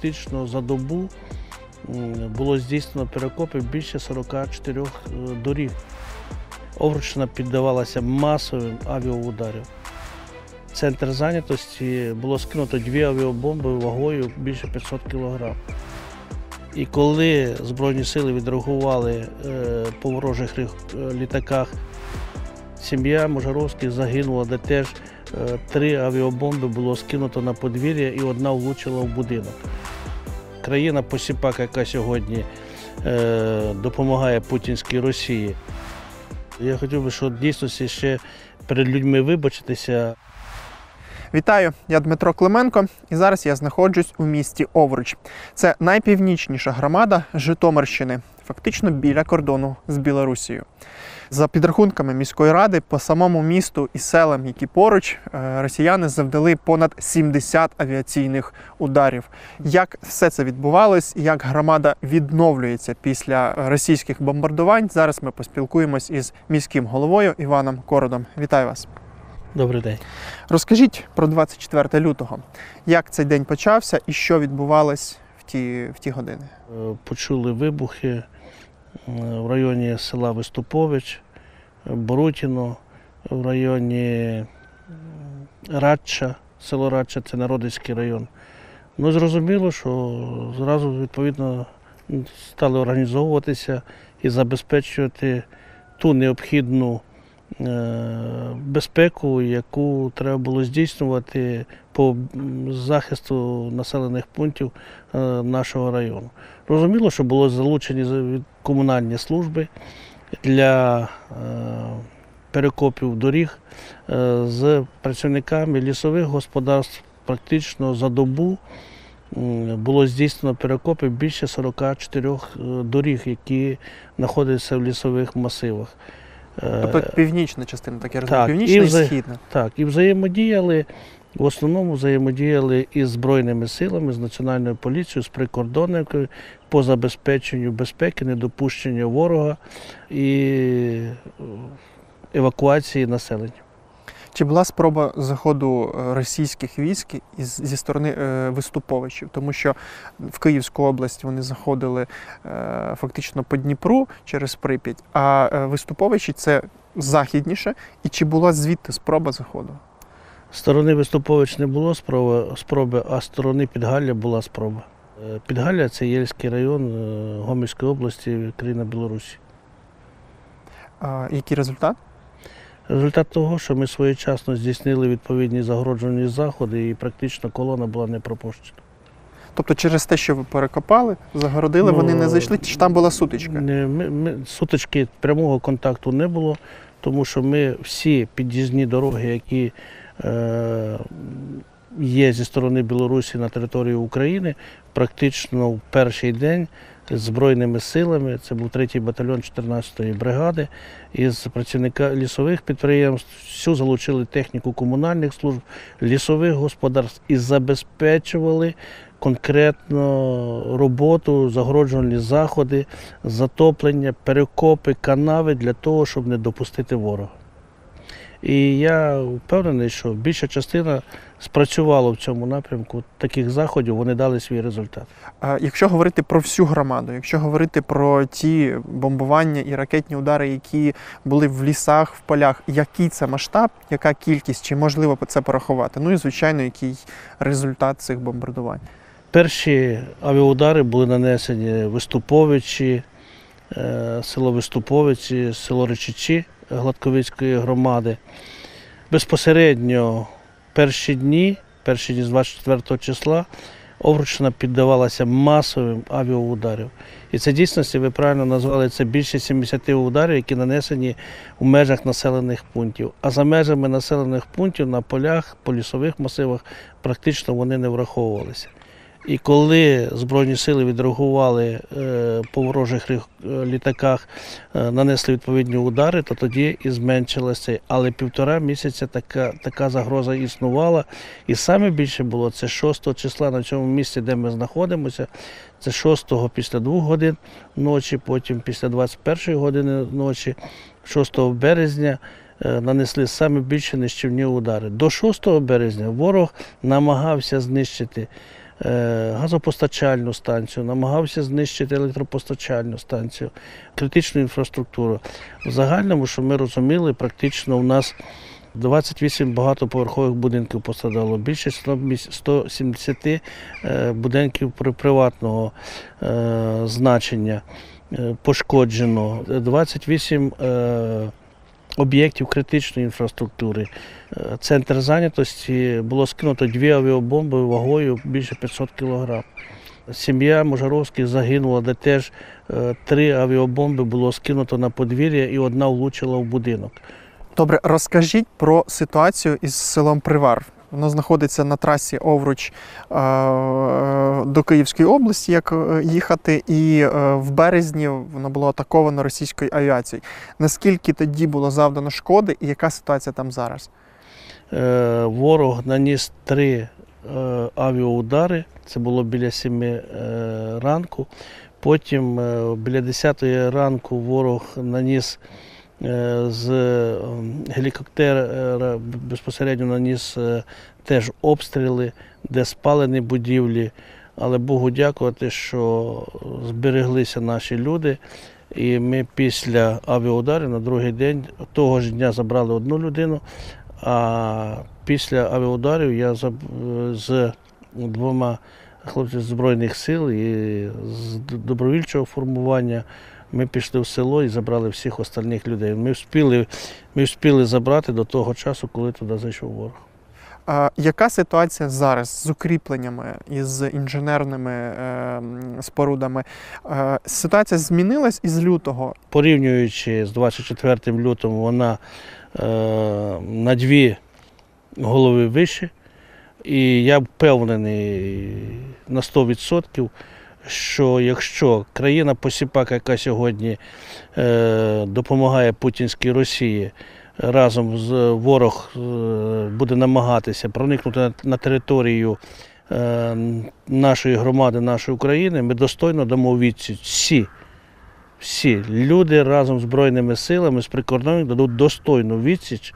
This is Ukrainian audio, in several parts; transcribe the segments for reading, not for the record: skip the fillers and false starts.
практично за добу було здійснено перекопів більше 44 доріг. Овруччина піддавалася масовим авіаударам. В центр зайнятості було скинуто 2 авіабомби вагою більше 500 кг. І коли Збройні сили відреагували по ворожих літаках, сім'я Можаровських загинула, де теж 3 авіабомби було скинуто на подвір'я і 1 влучила в будинок. Країна-посіпака, яка сьогодні допомагає путінській Росії. Я хотів би, що дійсно ще перед людьми вибачитися. Вітаю, я Дмитро Клименко, і зараз я знаходжусь у місті Овруч. Це найпівнічніша громада Житомирщини, фактично біля кордону з Білорусією. За підрахунками міської ради, по самому місту і селам, які поруч, росіяни завдали понад 70 авіаційних ударів. Як все це відбувалось, як громада відновлюється після російських бомбардувань, зараз ми поспілкуємось із міським головою Іваном Кородом. Вітаю вас. Добрий день. Розкажіть про 24 лютого. Як цей день почався і що відбувалось в ті години? Почули вибухи в районі села Виступович, Борутіно, в районі Радча, село Радча, це Народицький район. Ну, зрозуміло, що зразу, відповідно, стали організовуватися і забезпечувати ту необхідну безпеку, яку треба було здійснювати по захисту населених пунктів нашого району. Розуміло, що було залучені комунальні служби для перекопів доріг з працівниками лісових господарств. Практично за добу було здійснено перекопів більше 44 доріг, які знаходяться в лісових масивах. Тобто північна частина, так я розумію, північна і східна. Так, і взаємодіяли, в основному взаємодіяли із Збройними силами, з Національною поліцією, з прикордонниками по забезпеченню безпеки, недопущення ворога і евакуації населення. Чи була спроба заходу російських військ зі сторони Виступовичів? Тому що в Київську область вони заходили фактично по Дніпру через Прип'ять, а Виступовичі – це західніше. І чи була звідти спроба заходу? З сторони Виступович не було спроби, а з сторони Підгалля була спроба. Підгалля – це Єльський район Гомельської області, країна Білорусі. Який результат? Результат того, що ми своєчасно здійснили відповідні загороджувальні заходи і практично колона була не пропущена. Тобто через те, що ви перекопали, загородили, вони не зайшли, чи там була сутичка? Сутички, прямого контакту не було, тому що ми всі під'їзні дороги, які є зі сторони Білорусі на території України, практично в перший день з Збройними силами, це був 3-й батальйон 14-ї бригади, із працівника лісових підприємств, всю залучили техніку комунальних служб, лісових господарств і забезпечували конкретно роботу, загороджувальні заходи, затоплення, перекопи, канави для того, щоб не допустити ворога. І я впевнений, що більша частина спрацювала в цьому напрямку таких заходів, вони дали свій результат. Якщо говорити про всю громаду, якщо говорити про ті бомбування і ракетні удари, які були в лісах, в полях, який це масштаб, яка кількість, чи можливо це порахувати? Ну і, звичайно, який результат цих бомбардувань? Перші авіаудари були нанесені в Виступовичі, село Виступовичі, село Речичі Гладковицької громади. Безпосередньо перші дні з 24 числа, Овруччина піддавалася масовим авіаударам. І це дійсності, ви правильно назвали, це більше 70 ударів, які нанесені у межах населених пунктів. А за межами населених пунктів на полях, по лісових масивах практично вони не враховувалися. І коли Збройні сили відреагували по ворожих літаках, нанесли відповідні удари, то тоді і зменшилося. Але 1,5 місяця така загроза існувала. І саме більше було це 6 числа на цьому місці, де ми знаходимося. Це 6-го після 2 годин ночі, потім після 21-ї години ночі, 6 березня. Нанесли саме більше нищівні удари. До 6 березня ворог намагався знищити газопостачальну станцію, намагався знищити електропостачальну станцію, критичну інфраструктуру. В загальному, щоб ми розуміли, практично у нас 28 багатоповерхових будинків пострадало, більше 170 будинків приватного значення пошкоджено, 28 об'єктів критичної інфраструктури. Центр зайнятості було скинуто 2 авіабомби вагою більше 500 кг. Сім'я Можаровських загинула, де теж 3 авіабомби було скинуто на подвір'я і 1 влучила в будинок. Добре, розкажіть про ситуацію із селом Привар. Воно знаходиться на трасі Овруч до Київської області, як їхати, і в березні воно було атаковано російською авіацією. Наскільки тоді було завдано шкоди і яка ситуація там зараз? Ворог наніс 3 авіаудари, це було біля 7 ранку. Потім біля 10 ранку ворог наніс з гелікоптера безпосередньо наніс теж обстріли, де спалені будівлі. Але Богу дякувати, що збереглися наші люди. І ми після авіаударів на другий день того ж дня забрали 1 людину, а після авіаударів я з 2 хлопцями Збройних сил і з добровільчого формування ми пішли в село і забрали всіх остальних людей. Ми встигли забрати до того часу, коли туди зайшов ворог. Яка ситуація зараз з укріпленнями і з інженерними спорудами? Ситуація змінилась із лютого? Порівнюючи з 24 лютим, вона на 2 голови вище. І я впевнений на 100%, що якщо країна-посіпака, яка сьогодні допомагає путінській Росії, разом з ворог буде намагатися проникнути на територію нашої громади, нашої України, ми достойно дамо відсіч. Всі люди разом з Збройними силами, з прикордонниками дадуть достойну відсіч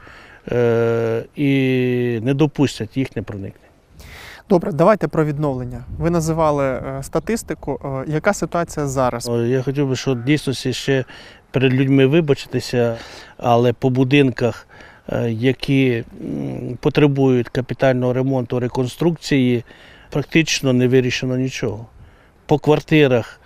і не допустять їхнє проникнення. Добре, давайте про відновлення. Ви називали статистику. Яка ситуація зараз? Я хотів би, що в дійсності ще перед людьми вибачитися, але по будинках, які потребують капітального ремонту, реконструкції, практично не вирішено нічого. По квартирах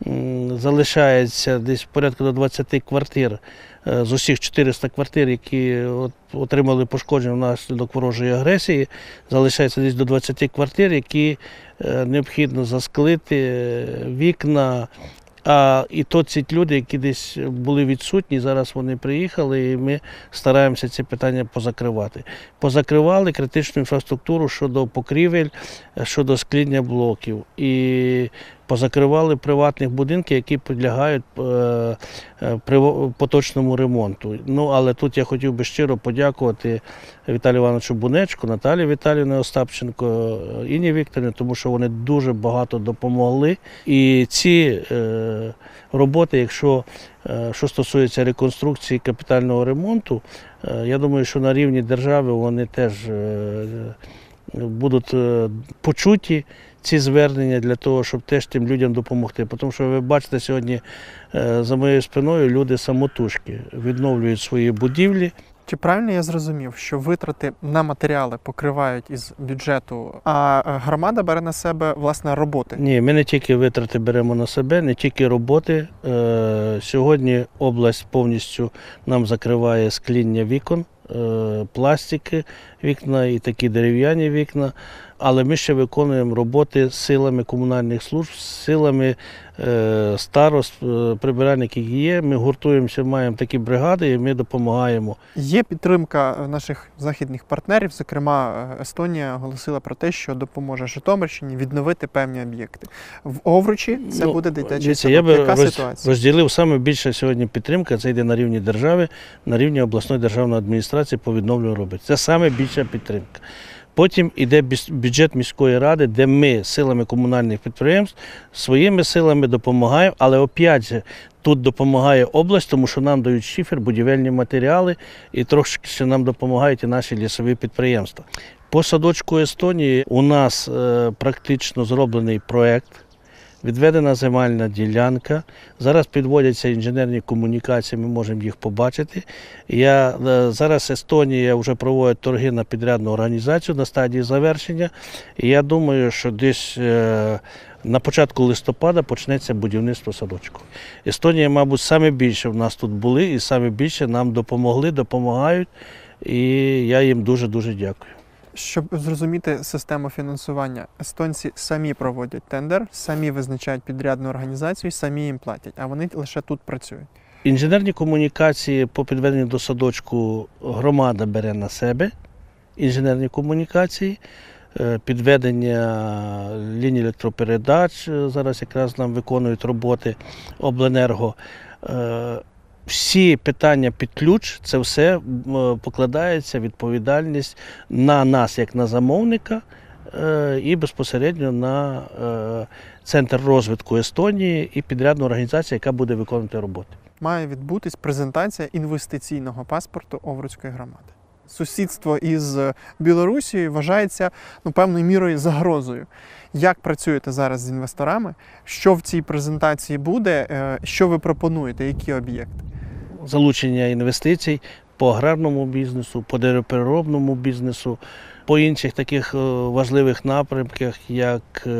залишається десь порядку до 20 квартир з усіх 400 квартир, які отримали пошкодження внаслідок ворожої агресії, залишається десь до 20 квартир, які необхідно засклити, вікна. І то ці люди, які десь були відсутні, зараз вони приїхали, і ми стараємося ці питання позакривати. Позакривали критичну інфраструктуру щодо покрівель, щодо скління блоків. І позакривали приватних будинків, які підлягають поточному ремонту. Але тут я хотів би щиро подякувати Віталію Івановичу Бунечку, Наталії Віталіївні Остапченко, Інні Вікторівні, тому що вони дуже багато допомогли. І ці роботи, якщо що стосується реконструкції капітального ремонту, я думаю, що на рівні держави вони теж будуть почуті, ці звернення, для того, щоб теж тим людям допомогти. Тому що ви бачите сьогодні за моєю спиною люди самотужки відновлюють свої будівлі. Чи правильно я зрозумів, що витрати на матеріали покривають із бюджету, а громада бере на себе, власне, роботи? Ні, ми не тільки витрати беремо на себе, не тільки роботи. Сьогодні область повністю нам закриває скління вікон, пластики вікна і такі дерев'яні вікна. Але ми ще виконуємо роботи силами комунальних служб, силами старост, прибиральників є. Ми гуртуємося, маємо такі бригади і ми допомагаємо. Є підтримка наших західних партнерів, зокрема Естонія оголосила про те, що допоможе Житомирщині відновити певні об'єкти. В Овручі це буде дитячий садок. Яка ситуація? Розділив саме більше сьогодні підтримка, це йде на рівні держави, на рівні обласної державної адміністрації по відновленню робити. Це саме більша підтримка. Потім йде бюджет міської ради, де ми силами комунальних підприємств своїми силами допомагаємо, але опять же тут допомагає область, тому що нам дають шифер, будівельні матеріали і трошки ще нам допомагають і наші лісові підприємства. По садочку Естонії у нас практично зроблений проєкт, відведена земельна ділянка. Зараз підводяться інженерні комунікації, ми можемо їх побачити. Зараз Естонія вже проводить торги на підрядну організацію на стадії завершення. І я думаю, що десь на початку листопада почнеться будівництво садочку. Естонія, мабуть, саме більше в нас тут були і саме більше нам допомогли, допомагають. І я їм дуже-дуже дякую. Щоб зрозуміти систему фінансування, естонці самі проводять тендер, самі визначають підрядну організацію, самі їм платять, а вони лише тут працюють. Інженерні комунікації по підведенню до садочку громада бере на себе. Інженерні комунікації, підведення ліній електропередач, зараз якраз нам виконують роботи обленерго. Всі питання під ключ, це все покладається відповідальність на нас, як на замовника, і безпосередньо на Центр розвитку Естонії і підрядну організацію, яка буде виконувати роботи. Має відбутись презентація інвестиційного паспорту Овруцької громади. Сусідство із Білорусією вважається певною мірою загрозою. Як працюєте зараз з інвесторами? Що в цій презентації буде? Що ви пропонуєте? Які об'єкти? Залучення інвестицій по аграрному бізнесу, по деревопереробному бізнесу, по інших таких важливих напрямках, як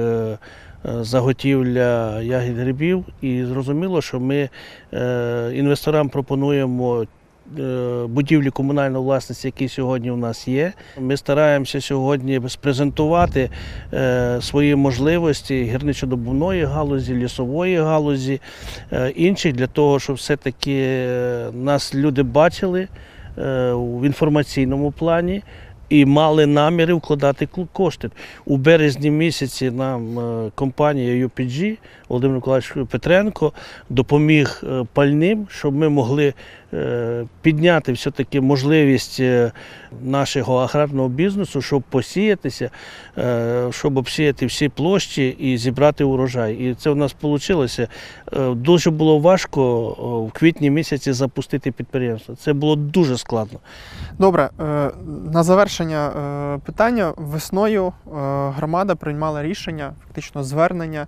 заготівля ягід грибів. І зрозуміло, що ми інвесторам пропонуємо будівлі комунальної власності, які сьогодні у нас є. Ми стараємося сьогодні спрезентувати свої можливості гірничодобувної галузі, лісової галузі, інших, для того, щоб все-таки нас люди бачили в інформаційному плані і мали наміри вкладати кошти. У березні місяці нам компанія UPG, Володимир Миколаївич Петренко, допоміг пальним, щоб ми могли підняти все-таки можливість нашого аграрного бізнесу, щоб посіятися, щоб обсіяти всі площі і зібрати урожай. І це у нас вийшло. Дуже було важко в квітні місяці запустити підприємство. Це було дуже складно. Добре, на завершення питання. Весною громада приймала рішення, фактично звернення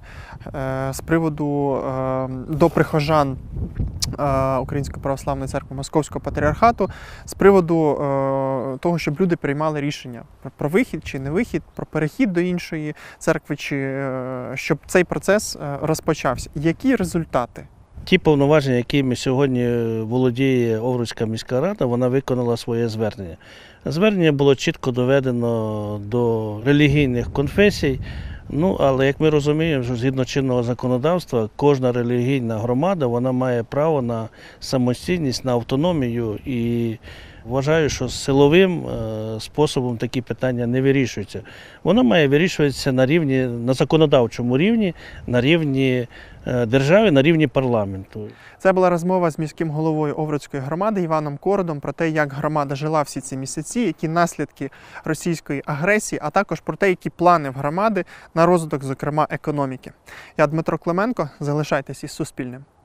з приводу до прихожан Української православної церкви Московського патріархату з приводу того, щоб люди приймали рішення про вихід чи не вихід, про перехід до іншої церкви, чи щоб цей процес розпочався. Які результати? Ті повноваження, якими сьогодні володіє Овруцька міська рада, вона виконала своє звернення. Звернення було чітко доведено до релігійних конфесій. Але, як ми розуміємо, що згідно чинного законодавства, кожна релігійна громада вона має право на самостійність, на автономію. І вважаю, що силовим способом такі питання не вирішуються. Воно має вирішуватися на законодавчому рівні, на рівні держави, на рівні парламенту. Це була розмова з міським головою Овруцької громади Іваном Кородом про те, як громада жила всі ці місяці, які наслідки російської агресії, а також про те, які плани в громади на розвиток, зокрема, економіки. Я Дмитро Клименко. Залишайтесь із Суспільним.